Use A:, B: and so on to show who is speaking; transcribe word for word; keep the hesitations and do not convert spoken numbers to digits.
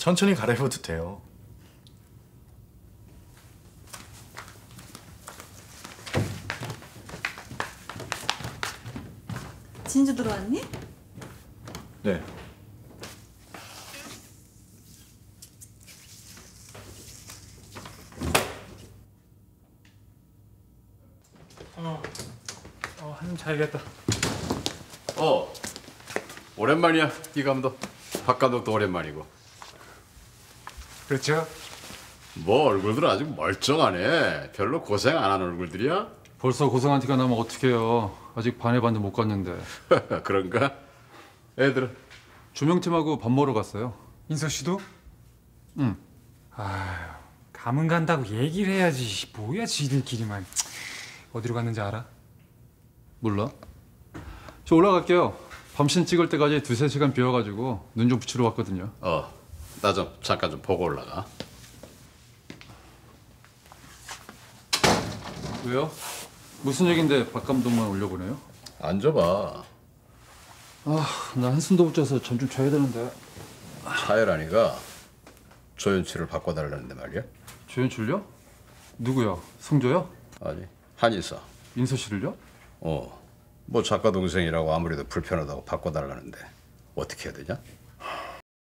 A: 천천히 갈아입어도 돼요.
B: 진주 들어왔니?
A: 네.
C: 어, 어 한숨 자야겠다.
D: 어, 오랜만이야, 이 감독. 박 감독도 오랜만이고.
C: 그렇죠?
D: 뭐 얼굴들 아주 멀쩡하네. 별로 고생 안 하는 얼굴들이야?
E: 벌써 고생한 티가 나면 어떡해요. 아직 반의 반도 못 갔는데.
D: 그런가? 애들은?
E: 조명팀하고 밥 먹으러 갔어요.
C: 인서 씨도?
E: 응.
C: 아휴, 가면 간다고 얘기를 해야지. 뭐야 지들끼리만. 어디로 갔는지 알아?
E: 몰라? 저 올라갈게요. 밤신 찍을 때까지 두세 시간 비워가지고 눈 좀 붙이러 왔거든요.
D: 어, 나 좀 잠깐 좀 보고 올라가.
E: 왜요? 무슨 얘긴데 박 감독만 올려보내요?
D: 앉아봐.
E: 아, 나 한숨도 못 자서 잠 좀 자야 되는데.
D: 차열아니가 조연치를 바꿔달라는데 말이야.
E: 조연출요? 누구요? 성조요?
D: 아니, 한의사.
E: 인서 씨를요?
D: 어, 뭐 작가 동생이라고 아무래도 불편하다고 바꿔달라는데 어떻게 해야 되냐?